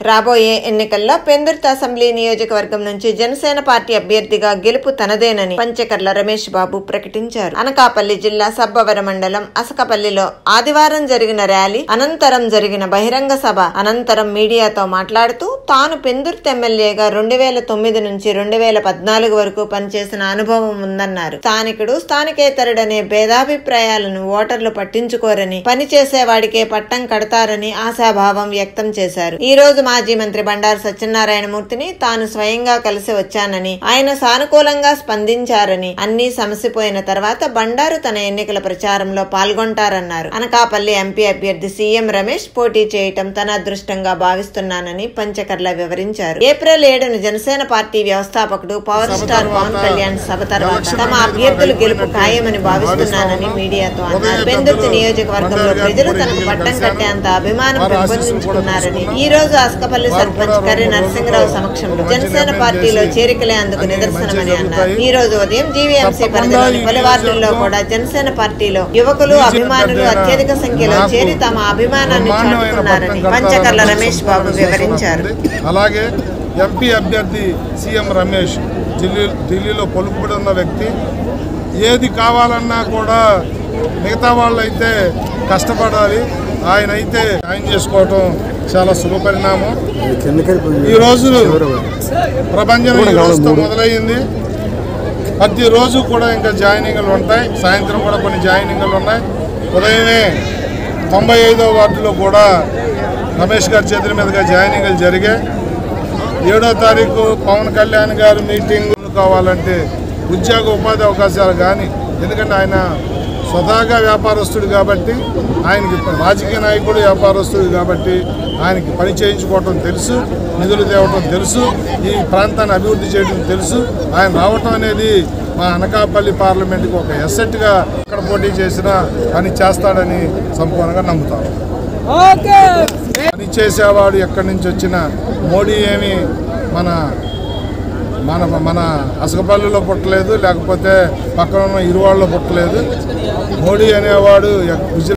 రాబోయే ఎన్నికల్లో పెందుర్తి అసెంబ్లీ నియోజకవర్గం నుంచి జనసేన పార్టీ అభ్యర్థిగా గెలుపు తనదేనని పంచకర్ల రమేష్ బాబు ప్రకటించారు. అనకాపల్లి జిల్లా సబ్బవరం మండలం అసకపల్లిలో ఆదివారం జరిగిన ర్యాలీ అనంతరం జరిగిన బహిరంగ సభ అనంతరం మీడియాతో మాట్లాడుతూ తాను పెందుర్తి ఎమ్మెల్యేగా 2009 నుంచి 2014 వరకు పనిచేసిన అనుభవం ఉందన్నారు. స్థానికుడు స్థానికేతరుడనే భేదాభిప్రాయాలను ఓటర్లు పట్టించుకోరని, పనిచేసేవాడికే పట్టం కడతారని ఆశాభావం వ్యక్తం చేశారు. ఈ రోజు మాజీ మంత్రి బండారు సత్యనారాయణ మూర్తిని తాను స్వయంగా కలిసి వచ్చానని, ఆయన సానుకూలంగా స్పందించారని, అన్ని సమసిపోయిన తర్వాత బండారు తన ఎన్నికల ప్రచారంలో పాల్గొంటారన్నారు. అనకాపల్లి ఎంపీ అభ్యర్థి సీఎం రమేష్ పోటీ చేయటం తన అదృష్టంగా భావిస్తున్నానని పంచకర్ల వివరించారు. ఏప్రిల్ 7న జనసేన పార్టీ వ్యవస్థాపకుడు పవర్ స్టార్ పవన్ కళ్యాణ్ సభ తర్వాత తమ అభ్యర్థులు గెలుపు ఖాయమని భావిస్తున్నానని మీడియాతో అన్నారు. పెందుర్తి నియోజకవర్గంలో ప్రజలు తనకు పట్టం కట్టేంత అభిమానం పెంపొందించుకున్నారని, ఈ రోజు అసకపల్లి సర్పంచ్ కర్రి నరసింహరావు సమక్షంలో జనసేన పార్టీలో చేరికలే అందుకు నిదర్శనమని అన్నారు. ఈ రోజు ఉదయం జీవీఎంసీ పరిధిలోని పలు వార్డుల్లో కూడా జనసేన పార్టీలో యువకులు, అభిమానులు అత్యధిక సంఖ్యలో చేరి తమ అభిమానాన్ని చాటుకున్నారని పంచకర్ల రమేష్ బాబు వివరించారు. అలాగే ఎంపీ అభ్యర్థి సీఎం రమేష్ ఢిల్లీలో పలుకుబడి ఉన్న వ్యక్తి. ఏది కావాలన్నా కూడా మిగతా వాళ్ళైతే కష్టపడాలి, ఆయన అయితే ఆయన చేసుకోవటం చాలా శుభపరిణామం. ఈ రోజు ప్రపంచం మొదలయ్యింది. ప్రతిరోజు కూడా ఇంకా జాయినింగ్లు ఉంటాయి. సాయంత్రం కూడా కొన్ని జాయినింగ్లు ఉన్నాయి. ఉదయమే 95వ వార్డులో కూడా రమేష్ గారి చేతుల మీదుగా జాయినింగ్లు జరిగాయి. 7వ తారీఖు పవన్ కళ్యాణ్ గారు మీటింగ్ కావాలంటే ఉద్యోగ ఉపాధి అవకాశాలు కానీ, ఎందుకంటే ఆయన స్వతహాగా వ్యాపారస్తుడు కాబట్టి, ఆయనకి రాజకీయ నాయకుడు వ్యాపారస్తుడు కాబట్టి ఆయనకి పని చేయించుకోవటం తెలుసు, నిధులు తేవటం తెలుసు, ఈ ప్రాంతాన్ని అభివృద్ధి చేయడం తెలుసు. ఆయన రావటం అనేది మా అనకాపల్లి పార్లమెంట్కి ఒక ఎసెట్గా ఎక్కడ పోటీ చేసినా పని చేస్తాడని సంపూర్ణంగా నమ్ముతాం. పని చేసేవాడు ఎక్కడి నుంచి వచ్చినా, మోడీ ఏమి మన మన మన అసకపల్లిలో పుట్టలేదు, లేకపోతే పక్కన ఉన్న ఇరువాళ్ళలో పుట్టలేదు. మోడీ అనేవాడు